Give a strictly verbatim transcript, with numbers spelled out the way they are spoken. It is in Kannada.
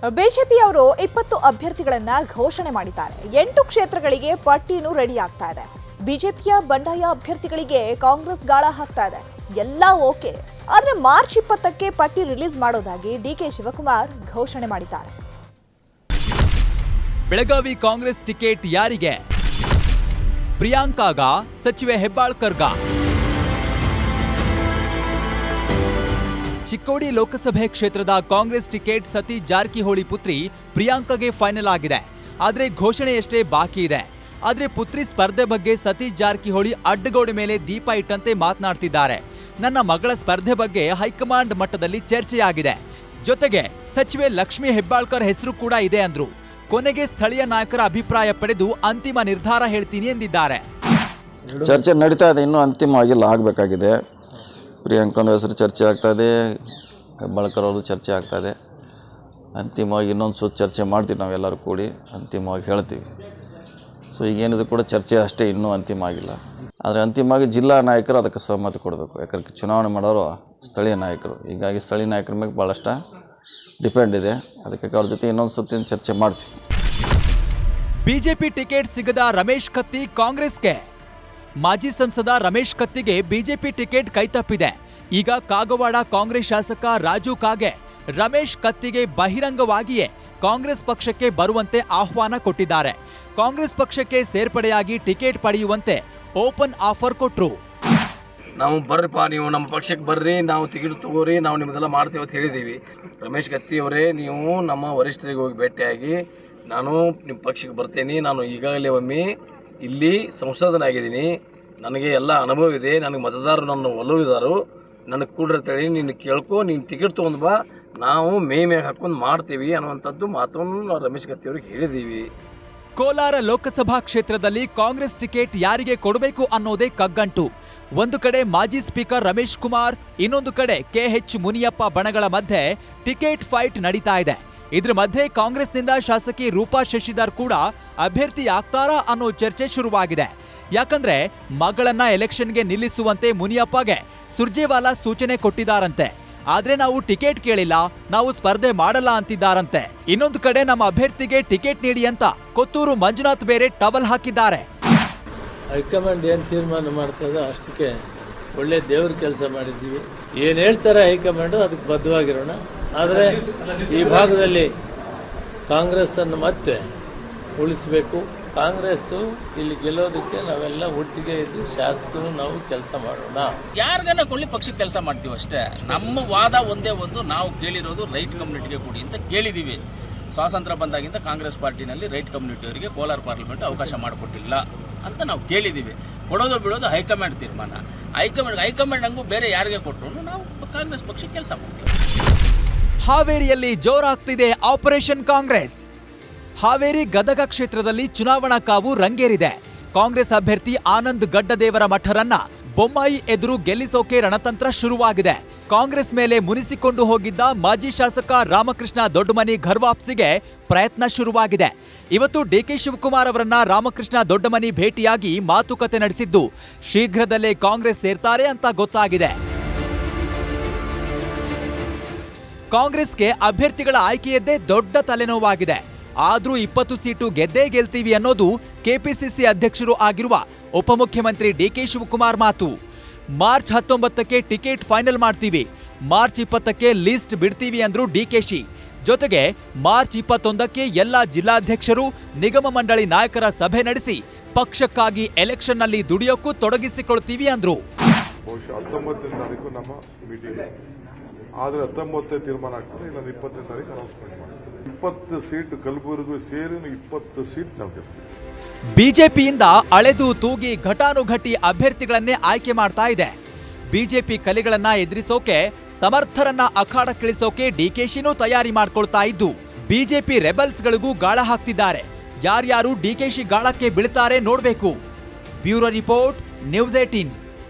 ಬಿಜೆಪಿಯವರು ಇಪ್ಪತ್ತು ಅಭ್ಯರ್ಥಿಗಳನ್ನ ಘೋಷಣೆ ಮಾಡಿದ್ದಾರೆ. ಎಂಟು ಕ್ಷೇತ್ರಗಳಿಗೆ ಪಟ್ಟಿನೂ ರೆಡಿ ಆಗ್ತಾ ಇದೆ. ಬಿಜೆಪಿಯ ಬಂಡಾಯ ಅಭ್ಯರ್ಥಿಗಳಿಗೆ ಕಾಂಗ್ರೆಸ್ ಗಾಳ ಹಾಕ್ತಾ ಇದೆ. ಎಲ್ಲ ಓಕೆ, ಆದ್ರೆ ಮಾರ್ಚ್ ಇಪ್ಪತ್ತಕ್ಕೆ ಪಟ್ಟಿ ರಿಲೀಸ್ ಮಾಡೋದಾಗಿ ಡಿಕೆ ಶಿವಕುಮಾರ್ ಘೋಷಣೆ ಮಾಡಿದ್ದಾರೆ. ಬೆಳಗಾವಿ ಕಾಂಗ್ರೆಸ್ ಟಿಕೆಟ್ ಯಾರಿಗೆ? ಪ್ರಿಯಾಂಕಾಗ, ಸಚಿವೆ ಹೆಬ್ಬಾಳ್ಕರ್ಗ? ಚಿಕ್ಕೋಡಿ ಲೋಕಸಭೆ ಕ್ಷೇತ್ರದ ಕಾಂಗ್ರೆಸ್ ಟಿಕೆಟ್ ಸತೀಶ್ ಜಾರಕಿಹೊಳಿ ಪುತ್ರಿ ಪ್ರಿಯಾಂಕಾಗೆ ಫೈನಲ್ ಆಗಿದೆ. ಆದರೆ ಘೋಷಣೆಯಷ್ಟೇ ಬಾಕಿ ಇದೆ. ಆದರೆ ಪುತ್ರಿ ಸ್ಪರ್ಧೆ ಬಗ್ಗೆ ಸತೀಶ್ ಜಾರಕಿಹೊಳಿ ಅಡ್ಡಗೋಡೆ ಮೇಲೆ ದೀಪ ಇಟ್ಟಂತೆ ಮಾತನಾಡ್ತಿದ್ದಾರೆ. ನನ್ನ ಮಗಳ ಸ್ಪರ್ಧೆ ಬಗ್ಗೆ ಹೈಕಮಾಂಡ್ ಮಟ್ಟದಲ್ಲಿ ಚರ್ಚೆಯಾಗಿದೆ. ಜೊತೆಗೆ ಸಚಿವೆ ಲಕ್ಷ್ಮಿ ಹೆಬ್ಬಾಳ್ಕರ್ ಹೆಸರು ಕೂಡ ಇದೆ ಅಂದ್ರು. ಕೊನೆಗೆ ಸ್ಥಳೀಯ ನಾಯಕರ ಅಭಿಪ್ರಾಯ ಪಡೆದು ಅಂತಿಮ ನಿರ್ಧಾರ ಹೇಳ್ತೀನಿ ಎಂದಿದ್ದಾರೆ. ಚರ್ಚೆ ನಡೀತಾ ಇದೆ, ಇನ್ನೂ ಅಂತಿಮವಾಗಿಲ್ಲ, ಆಗಬೇಕಾಗಿದೆ. ಪ್ರಿಯಾಂಕನ ಹೆಸರು ಚರ್ಚೆ ಆಗ್ತಾ ಇದೆ, ಹೆಬ್ಬಾಳ್ಕರ್ ಅವರು ಚರ್ಚೆ ಆಗ್ತಾ ಇದೆ. ಅಂತಿಮವಾಗಿ ಇನ್ನೊಂದು ಸುತ್ತ ಚರ್ಚೆ ಮಾಡ್ತೀವಿ, ನಾವೆಲ್ಲರೂ ಕೂಡಿ ಅಂತಿಮವಾಗಿ ಹೇಳ್ತೀವಿ. ಸೊ ಈಗೇನಿದ್ರು ಕೂಡ ಚರ್ಚೆ ಅಷ್ಟೇ, ಇನ್ನೂ ಅಂತಿಮ ಆಗಿಲ್ಲ. ಆದರೆ ಅಂತಿಮವಾಗಿ ಜಿಲ್ಲಾ ನಾಯಕರು ಅದಕ್ಕೆ ಸಹಮತಿ ಕೊಡಬೇಕು. ಯಾಕಂದ್ರೆ ಚುನಾವಣೆ ಮಾಡೋರು ಸ್ಥಳೀಯ ನಾಯಕರು, ಹೀಗಾಗಿ ಸ್ಥಳೀಯ ನಾಯಕರ ಮೇಲೆ ಭಾಳಷ್ಟು ಡಿಪೆಂಡ್ ಇದೆ. ಅದಕ್ಕೆ ಅವ್ರ ಜೊತೆ ಇನ್ನೊಂದು ಸುತ್ತಿನ ಚರ್ಚೆ ಮಾಡ್ತೀವಿ. ಬಿಜೆಪಿ ಟಿಕೆಟ್ ಸಿಗದ ರಮೇಶ್ ಕತ್ತಿ ಕಾಂಗ್ರೆಸ್ಗೆ. ಮಾಜಿ ಸಂಸದ ರಮೇಶ್ ಕತ್ತಿಗೆ ಬಿಜೆಪಿ ಟಿಕೆಟ್ ಕೈತಪ್ಪಿದೆ. ಈಗ ಕಾಗವಾಡ ಕಾಂಗ್ರೆಸ್ ಶಾಸಕ ರಾಜು ಕಾಗೆ ರಮೇಶ್ ಕತ್ತಿಗೆ ಬಹಿರಂಗವಾಗಿಯೇ ಕಾಂಗ್ರೆಸ್ ಪಕ್ಷಕ್ಕೆ ಬರುವಂತೆ ಆಹ್ವಾನ ಕೊಟ್ಟಿದ್ದಾರೆ. ಕಾಂಗ್ರೆಸ್ ಪಕ್ಷಕ್ಕೆ ಸೇರ್ಪಡೆಯಾಗಿ ಟಿಕೆಟ್ ಪಡೆಯುವಂತೆ ಓಪನ್ ಆಫರ್ ಕೊಟ್ರು. ನಾವು ಬರ್ರಿಪ್ಪ, ನೀವು ನಮ್ಮ ಪಕ್ಷಕ್ಕೆ ಬರ್ರಿ, ನಾವು ಟಿಕೆಟ್ ತಗೋರಿ, ನಾವು ನಿಮ್ಮದೆಲ್ಲ ಮಾಡ್ತೀವಿ ಅಂತ ಹೇಳಿದ್ದೀವಿ. ರಮೇಶ್ ಕತ್ತಿ ಅವರೇ, ನೀವು ನಮ್ಮ ವರಿಷ್ಠರಿಗೆ ಹೋಗಿ ಭೇಟಿಯಾಗಿ ನಾನು ನಿಮ್ಮ ಪಕ್ಷಕ್ಕೆ ಬರ್ತೇನೆ, ನಾನು ಈಗಾಗಲೇ ಒಮ್ಮೆ ಇಲ್ಲಿ ಸಂಸದನಾಗಿದ್ದೀನಿ, ನನಗೆ ಎಲ್ಲ ಅನುಭವ ಇದೆ, ನನಗೆ ಮತದಾರರು ನನ್ನ ಒಲವಿದಾರು, ನನಗೆ ಕೂಡಿರ್ತೇಳಿ ನೀನು ಕೇಳ್ಕೊ, ನೀನು ಟಿಕೆಟ್ ತೊಗೊಂಡು ಬಾ, ನಾವು ಮೇ ಮೇ ಹಾಕೊಂಡು ಮಾಡ್ತೀವಿ ಅನ್ನುವಂಥದ್ದು ಮಾತನ್ನು ನಾವು ರಮೇಶ್ ಕತ್ತಿ ಅವ್ರಿಗೆ ಹೇಳಿದ್ದೀವಿ. ಕೋಲಾರ ಲೋಕಸಭಾ ಕ್ಷೇತ್ರದಲ್ಲಿ ಕಾಂಗ್ರೆಸ್ ಟಿಕೆಟ್ ಯಾರಿಗೆ ಕೊಡಬೇಕು ಅನ್ನೋದೇ ಕಗ್ಗಂಟು. ಒಂದು ಕಡೆ ಮಾಜಿ ಸ್ಪೀಕರ್ ರಮೇಶ್ ಕುಮಾರ್, ಇನ್ನೊಂದು ಕಡೆ ಕೆಎಚ್ ಮುನಿಯಪ್ಪ ಬಣಗಳ ಮಧ್ಯೆ ಟಿಕೆಟ್ ಫೈಟ್ ನಡೀತಾ ಇದೆ. ಇದ್ರ ಮಧ್ಯೆ ಕಾಂಗ್ರೆಸ್ನಿಂದ ಶಾಸಕಿ ರೂಪಾ ಶಶಿಧರ್ ಕೂಡ ಅಭ್ಯರ್ಥಿ ಆಗ್ತಾರಾ ಅನ್ನೋ ಚರ್ಚೆ ಶುರುವಾಗಿದೆ. ಯಾಕಂದ್ರೆ ಮಗಳನ್ನ ಎಲೆಕ್ಷನ್ಗೆ ನಿಲ್ಲಿಸುವಂತೆ ಮುನಿಯಪ್ಪಗೆ ಸುರ್ಜೇವಾಲಾ ಸೂಚನೆ ಕೊಟ್ಟಿದ್ದಾರಂತೆ. ಆದ್ರೆ ನಾವು ಟಿಕೆಟ್ ಕೇಳಿಲ್ಲ, ನಾವು ಸ್ಪರ್ಧೆ ಮಾಡಲ್ಲ ಅಂತಿದ್ದಾರಂತೆ. ಇನ್ನೊಂದು ಕಡೆ ನಮ್ಮ ಅಭ್ಯರ್ಥಿಗೆ ಟಿಕೆಟ್ ನೀಡಿ ಅಂತ ಕೊತ್ತೂರು ಮಂಜುನಾಥ್ ಬೇರೆ ಟವಲ್ ಹಾಕಿದ್ದಾರೆ. ಹೈಕಮಾಂಡ್ ಏನು ತೀರ್ಮಾನ ಮಾಡ್ತದೆ ಅಷ್ಟಕ್ಕೆ ಒಳ್ಳೆ ದೇವ್ರ ಕೆಲಸ ಮಾಡಿದ್ದೀವಿ. ಏನು ಹೇಳ್ತಾರೆ ಹೈಕಮಾಂಡು ಅದಕ್ಕೆ ಬದ್ಧವಾಗಿರೋಣ. ಆದರೆ ಈ ಭಾಗದಲ್ಲಿ ಕಾಂಗ್ರೆಸ್ಸನ್ನು ಮತ್ತೆ ಉಳಿಸಬೇಕು. ಕಾಂಗ್ರೆಸ್ಸು ಇಲ್ಲಿ ಗೆಲ್ಲೋದಕ್ಕೆ ನಾವೆಲ್ಲ ಒಟ್ಟಿಗೆ ಇದ್ದು ಶಾಸಕರು ನಾವು ಕೆಲಸ ಮಾಡೋಣ. ಯಾರಿಗನ್ನ ಕೊಳ್ಳಿ ಪಕ್ಷಕ್ಕೆ ಕೆಲಸ ಮಾಡ್ತೀವಿ ಅಷ್ಟೇ. ನಮ್ಮ ವಾದ ಒಂದೇ ಒಂದು, ನಾವು ಕೇಳಿರೋದು ರೈಟ್ ಕಮ್ಯುನಿಟಿಗೆ ಕೊಡಿ ಅಂತ ಕೇಳಿದ್ದೀವಿ. ಸ್ವಾತಂತ್ರ್ಯ ಬಂದಾಗಿಂದ ಕಾಂಗ್ರೆಸ್ ಪಾರ್ಟಿನಲ್ಲಿ ರೈಟ್ ಕಮ್ಯುನಿಟಿಯವರಿಗೆ ಕೋಲಾರ ಪಾರ್ಲಿಮೆಂಟ್ ಅವಕಾಶ ಮಾಡಿಕೊಟ್ಟಿಲ್ಲ ಅಂತ ನಾವು ಕೇಳಿದ್ದೀವಿ. ಕೊಡೋದು ಬಿಡೋದು ಹೈಕಮಾಂಡ್ ತೀರ್ಮಾನ. ಹೈಕಮಾಂಡ್ ಹೈಕಮಾಂಡ್ ಹಂಗೂ ಬೇರೆ ಯಾರಿಗೆ ಕೊಟ್ಟರು ನಾವು ಕಾಂಗ್ರೆಸ್ ಪಕ್ಷಕ್ಕೆ ಕೆಲಸ ಮಾಡ್ತೀವಿ. ಹಾವೇರಿಯಲ್ಲಿ ಜೋರಾಗ್ತಿದೆ ಆಪರೇಷನ್ ಕಾಂಗ್ರೆಸ್. ಹಾವೇರಿ ಗದಗ ಕ್ಷೇತ್ರದಲ್ಲಿ ಚುನಾವಣಾ ಕಾವು ರಂಗೇರಿದೆ. ಕಾಂಗ್ರೆಸ್ ಅಭ್ಯರ್ಥಿ ಆನಂದ್ ಗಡ್ಡದೇವರ ಮಠರನ್ನ ಬೊಮ್ಮಾಯಿ ಎದುರು ಗೆಲ್ಲಿಸೋಕೆ ರಣತಂತ್ರ ಶುರುವಾಗಿದೆ. ಕಾಂಗ್ರೆಸ್ ಮೇಲೆ ಮುನಿಸಿಕೊಂಡು ಹೋಗಿದ್ದ ಮಾಜಿ ಶಾಸಕ ರಾಮಕೃಷ್ಣ ದೊಡ್ಡಮನಿ ಘರ್ವಾಪ್ಸಿಗೆ ಪ್ರಯತ್ನ ಶುರುವಾಗಿದೆ. ಇವತ್ತು ಡಿಕೆ ಶಿವಕುಮಾರ್ ಅವರನ್ನ ರಾಮಕೃಷ್ಣ ದೊಡ್ಡಮನಿ ಭೇಟಿಯಾಗಿ ಮಾತುಕತೆ ನಡೆಸಿದ್ದು ಶೀಘ್ರದಲ್ಲೇ ಕಾಂಗ್ರೆಸ್ ಸೇರ್ತಾರೆ ಅಂತ ಗೊತ್ತಾಗಿದೆ. ಕಾಂಗ್ರೆಸ್ಗೆ ಅಭ್ಯರ್ಥಿಗಳ ಆಯ್ಕೆಯದ್ದೇ ದೊಡ್ಡ ತಲೆನೋವಾಗಿದೆ. ಆದ್ರೂ ಇಪ್ಪತ್ತು ಸೀಟು ಗೆದ್ದೇ ಗೆಲ್ತೀವಿ ಅನ್ನೋದು ಕೆಪಿಸಿಸಿ ಅಧ್ಯಕ್ಷರು ಆಗಿರುವ ಉಪಮುಖ್ಯಮಂತ್ರಿ ಡಿಕೆ ಶಿವಕುಮಾರ್ ಮಾತು. ಮಾರ್ಚ್ ಹತ್ತೊಂಬತ್ತಕ್ಕೆ ಟಿಕೆಟ್ ಫೈನಲ್ ಮಾಡ್ತೀವಿ, ಮಾರ್ಚ್ ಇಪ್ಪತ್ತಕ್ಕೆ ಲಿಸ್ಟ್ ಬಿಡ್ತೀವಿ ಅಂದ್ರು ಡಿಕೆಶಿ. ಜೊತೆಗೆ ಮಾರ್ಚ್ ಇಪ್ಪತ್ತೊಂದಕ್ಕೆ ಎಲ್ಲಾ ಜಿಲ್ಲಾಧ್ಯಕ್ಷರು, ನಿಗಮ ಮಂಡಳಿ ನಾಯಕರ ಸಭೆ ನಡೆಸಿ ಪಕ್ಷಕ್ಕಾಗಿ ಎಲೆಕ್ಷನ್ನಲ್ಲಿ ದುಡಿಯೋಕ್ಕೂ ತೊಡಗಿಸಿಕೊಳ್ತೀವಿ ಅಂದ್ರು. ಹತ್ತೊಂಬತ್ತನೇ ತಾರೀಕು ನಮ್ಮ ಮೀಟಿಂಗ್, ಆದ್ರೆ ಹತ್ತೊಂಬತ್ತನೇ ತೀರ್ಮಾನ ಆಗ್ತದೆ, ಇಲ್ಲ ಇಪ್ಪತ್ತನೇ ತಾರೀಕು ಅನೌನ್ಸ್ಮೆಂಟ್ ಮಾಡ್ತೀವಿ. ಇಪ್ಪತ್ತು ಸೀಟ್ ಕಲಬುರಗಿ ಸೇರಿ ಇಪ್ಪತ್ತು ಸೀಟ್ ನಾವು ಗೆಲ್ತೀವಿ. ಬಿಜೆಪಿಯಿಂದ ಅಳೆದು ತೂಗಿ ಘಟಾನುಘಟಿ ಅಭ್ಯರ್ಥಿಗಳನ್ನೇ ಆಯ್ಕೆ ಮಾಡ್ತಾ ಇದೆ. ಬಿಜೆಪಿ ಕಲಿಗಳನ್ನ ಎದುರಿಸೋಕೆ, ಸಮರ್ಥರನ್ನ ಅಖಾಡಕ್ಕಿಳಿಸೋಕೆ ಡಿಕೆಶಿನೂ ತಯಾರಿ ಮಾಡ್ಕೊಳ್ತಾ ಇದ್ದು ಬಿಜೆಪಿ ರೆಬಲ್ಸ್ಗಳಿಗೂ ಗಾಳ ಹಾಕ್ತಿದ್ದಾರೆ. ಯಾರ್ಯಾರು ಡಿಕೆಶಿ ಗಾಳಕ್ಕೆ ಬೀಳ್ತಾರೆ ನೋಡ್ಬೇಕು. Bureau report, news eighteen.